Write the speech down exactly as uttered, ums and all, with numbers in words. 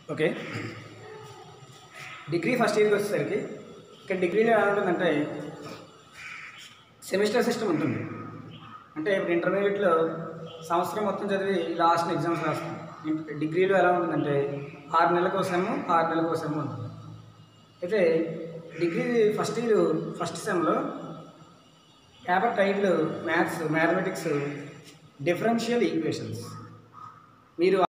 Okay, degree first ఇయర్కి వచ్చేసరికి ఇక్కడ డిగ్రీలో ఎలా ఉంటుందంటే సెమిస్టర్ సిస్టమ్ ఉంటుంది. అంటే ఇప్పుడు ఇంటర్మీడియట్లో సంవత్సరం మొత్తం చదివి లాస్ట్ ఎగ్జామ్స్ రాస్తాం. డిగ్రీలో ఎలా ఉంటుందంటే ఆరు నెలల కోసము ఆరు నెలల కోసము ఉంటుంది. అయితే డిగ్రీ ఫస్ట్ ఇయర్ ఫస్ట్ సెమ్లో paper title maths mathematics differential equations. మీరు